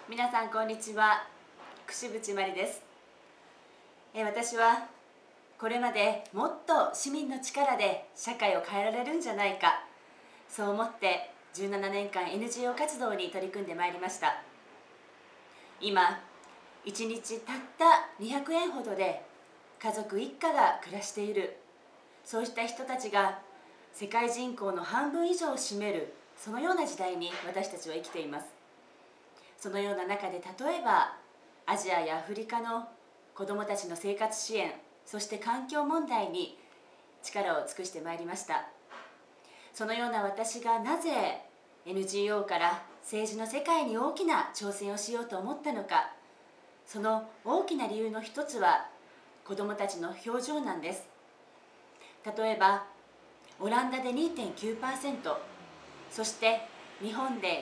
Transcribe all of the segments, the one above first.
皆さんこんにちは。櫛渕真理です。私はこれまでもっと市民の力で社会を変えられるんじゃないか、そう思って17年間 NGO 活動に取り組んでまいりました。今1日たった200円ほどで家族一家が暮らしている、そうした人たちが世界人口の半分以上を占める、そのような時代に私たちは生きています。そのような中で、例えばアジアやアフリカの子どもたちの生活支援、そして環境問題に力を尽くしてまいりました。そのような私がなぜ NGO から政治の世界に大きな挑戦をしようと思ったのか、その大きな理由の一つは子どもたちの表情なんです。例えばオランダで 2.9%、 そして日本で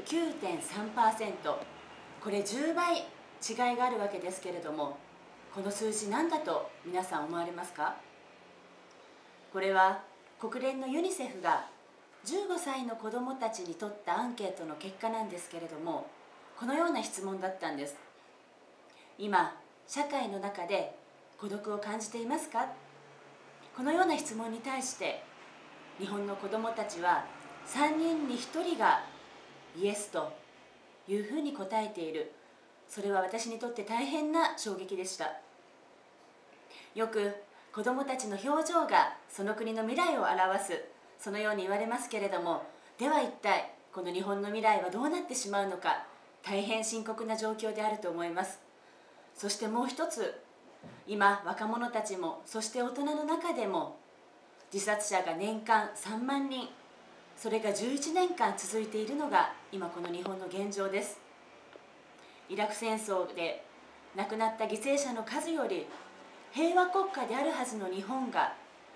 29.3%、 これ10倍違いがあるわけですけれども、この数字何だと皆さん思われますか？これは国連のユニセフが15歳の子どもたちに取ったアンケートの結果なんですけれども、このような質問だったんです。今社会の中で孤独を感じていますか？このような質問に対して日本の子どもたちは3人に1人がイエスというふうに答えている。それは私にとって大変な衝撃でした。よく子どもたちの表情がその国の未来を表す、そのように言われますけれども、では一体この日本の未来はどうなってしまうのか、大変深刻な状況であると思います。そしてもう一つ、今若者たちもそして大人の中でも自殺者が年間3万人、それが11年間続いているのが今この日本の現状です。イラク戦争で亡くなった犠牲者の数より平和国家であるはずの日本が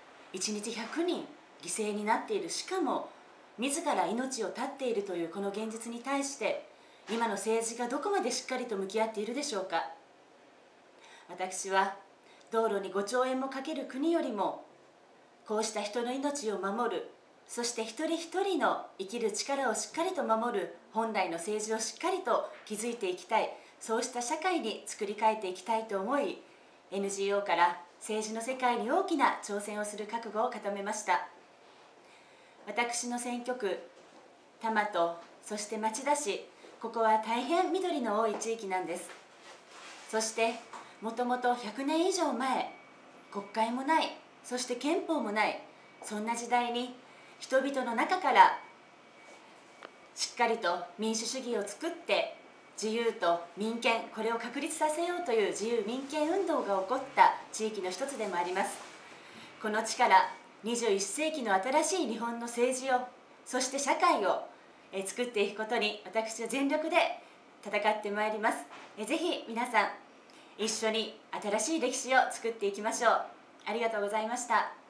1日100人犠牲になっている、しかも自ら命を絶っているというこの現実に対して、今の政治がどこまでしっかりと向き合っているでしょうか。私は道路に5兆円もかける国よりも、こうした人の命を守る、そして一人一人の生きる力をしっかりと守る本来の政治をしっかりと築いていきたい、そうした社会に作り変えていきたいと思い、 NGO から政治の世界に大きな挑戦をする覚悟を固めました。私の選挙区多摩とそして町田市、ここは大変緑の多い地域なんです。そしてもともと100年以上前、国会もない、そして憲法もない、そんな時代に人々の中からしっかりと民主主義を作って、自由と民権、これを確立させようという自由民権運動が起こった地域の一つでもあります。この地から21世紀の新しい日本の政治を、そして社会を作っていくことに私は全力で戦ってまいります。ぜひ皆さん一緒に新しい歴史を作っていきましょう。ありがとうございました。